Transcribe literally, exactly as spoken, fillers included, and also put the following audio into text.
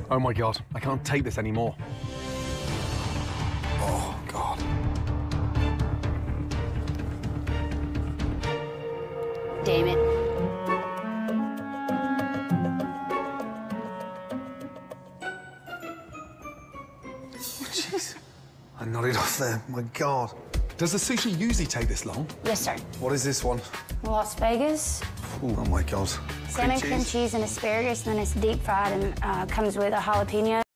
Oh, my God. I can't take this anymore. Oh, God. Damn it. Jeez. I nodded off there. My God. Does the sushi usually take this long? Yes, sir. What is this one? Las Vegas. Ooh, oh, my God. Salmon, cream cheese, and asparagus, and then it's deep fried and uh, comes with a jalapeno.